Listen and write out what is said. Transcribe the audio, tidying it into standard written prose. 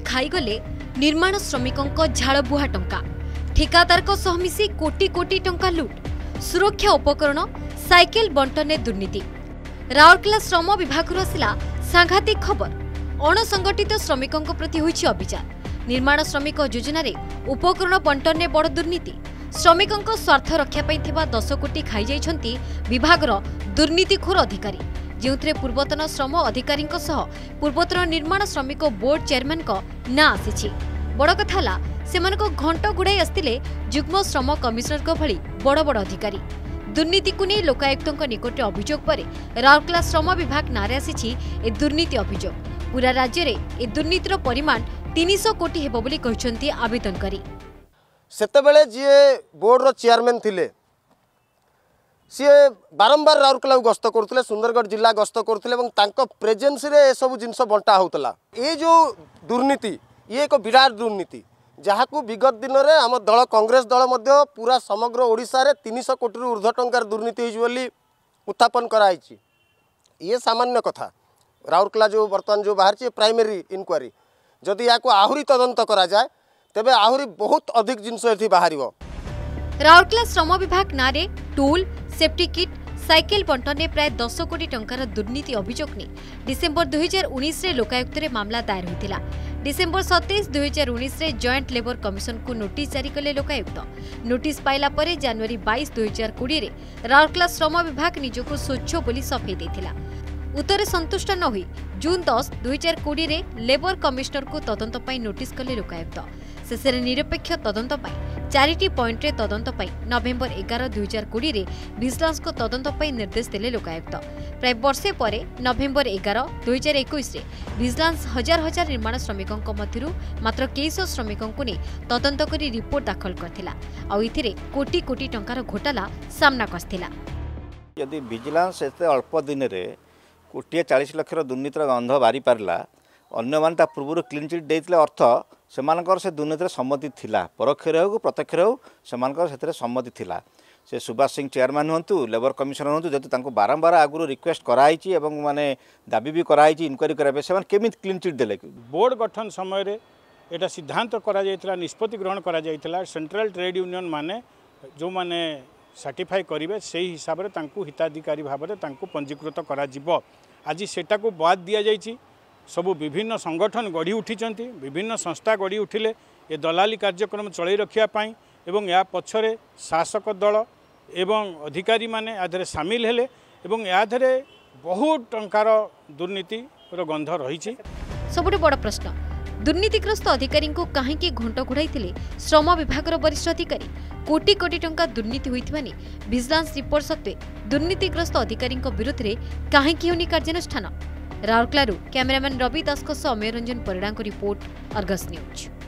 खाईगले निर्माण श्रमिकों झाड़बुहा टंका ठिकादार सह मिसी कोटी कोटी टंका लुट सुरक्षा उपकरण साइकेल बंटने दुर्नीति। राउरकेला श्रम विभाग आसिला सांघातिक खबर। अणसंगठित श्रमिकों प्रति होइछि अभियान। निर्माण श्रमिक योजन उपकरण बंटने बड़ दुर्नीति। श्रमिकों स्वार्थ रक्षा पाई 10 कोटी खाई जाइछंती विभागर दुर्नीतिखोर अधिकारी, जो पूर्वतन श्रम अधिकारी पूर्वतन निर्माण श्रमिक बोर्ड चेयरमैन ना आसी। बड़ कथा ला सेमानको घंट गुड़ाई आसतिले जुग्म श्रम कमिशनर भली बड़ बड़ अधिकारी। दुर्नीति को नहीं लोकायुक्त निकट अभियोग पर राउरकेला श्रम विभाग नारे आसी ए दुर्नीति अभियोग। पूरा राज्य में ए दुर्नीतिर परिमाण 300 कोटी हेबो बोली कहछंती आवेदनकारी। सेतेबेले जी बोर्ड चेयरमैन थिले सी बारंबार राउरकेला गस्त करते, सुंदरगढ़ जिला गस्त करते, प्रेजेन्स रे ए सब जिनस बंटा होता। ये जो दुर्नीति ये एक विराट दुर्नीति जहाँ को विगत दिन में आम दल कांग्रेस दल पूरा समग्र ओडिशा रे 300 कोटी ऊर्ध्व टंकार दुर्नीति होली उत्थापन कराई। ये सामान्य कथा। राउरकेला जो बर्तमान जो बाहर प्राइमरी इनक्वारी जदि या आहरी तदंत करा जाए तेबे आहरी बहुत अधिक जिनस एठी बाहर। राउरकेला श्रम विभाग नारे टूल सेफ्टी किट साइकेल बंटने प्राय 10 कोटी टंकार दुर्नीति अभियोग ने डिसेम्बर 2019 रे लोकायुक्त रे मामला दायर होइतिला। डिसेम्बर 27, 2019 रे जॉइंट लेबर कमिशन को नोटिस जारी कले लोकायुक्त। नोटिस पाइला परे जनवरी 22, 2020 रे राउरकेला श्रम विभाग निजको स्वच्छ बोली सफेई देथिला। उत्तर संतुष्ट न हुई जून 10, 2020 रे लेबर कमिश्नर को तदंत पाई नोटिस कले लोकायुक्त। शेष निरपेक्ष तदंत पाई 4टी पॉइंट रे तदंत पाई नवेम्बर 11, 2020 रे विजिलेंस को तदंत पाई निर्देश देले लोकायुक्त। प्राय वर्षे परे नवेम्बर 11, 2021 रे विजिलेंस हजार हजार निर्माण श्रमिकों मध्यरु मात्र 200 श्रमिकों को ने तदंत करी रिपोर्ट दाखल करथिला। आ इथिरे कोटी कोटी टंकार घोटाला सामना कस्थिला। यदि विजिलेंस एते अल्प दिन रे 140 लाख दुर्नीतिर गंध बारी पारला, अन्य मान ता पूर्व क्लीन चिट देइतले अर्थ सेमानकर से दुर्नीतिर सम्मति थिला। परोक्ष हो प्रत्यक्ष हो सेमानकर सेतरे सम्मति थिला। से सुभाष सिंह चेयरमैन हंतु लेबर कमिशनर हंतु जदि तांको बारंबार आगु रिक्वेस्ट कराई एवं माने दाबी भी कराई इनक्वारी कराबे सेमान केमित क्लीन चिट देले। बोर्ड गठन समय रे एटा सिद्धांत करा जायतिला, निष्पत्ति ग्रहण करा जायतिला। सेंट्रल ट्रेड यूनियन माने जो माने सर्टिफाई करिवे सेही हिसाब रे तांको हिताधिकारी भाव में तांको पंजीकृत करा जिवो। आज सेटा को बाद दिया जायछि। सबु विभिन्न संगठन गढ़ी उठी, विभिन्न संस्था गढ़ी उठिले ये दलाली कार्यक्रम चलाई रखिया पाई एवं या पछरे शासक दल एवं अधिकारी माने आधरे सामिल हेले एवं याधरे बहुत टंकार दुर्नीति गंध रही। सबुठ बड़ प्रश्न दुर्नीतिग्रस्त अधिकारी को कहीं घंट घोड़ाई श्रम विभाग वरिष्ठ अधिकारी। कोटी कोटी टंका दुर्नीति होइथिबा नि विजिलेंस रिपोर्ट सत्वे दुर्नीतिग्रस्त अधिकारी विरुद्ध में कहीं होनी कार्यानुष्ठान। Rourkela cameraman Ravi Das Amay Ranjan Parida report, Argus news.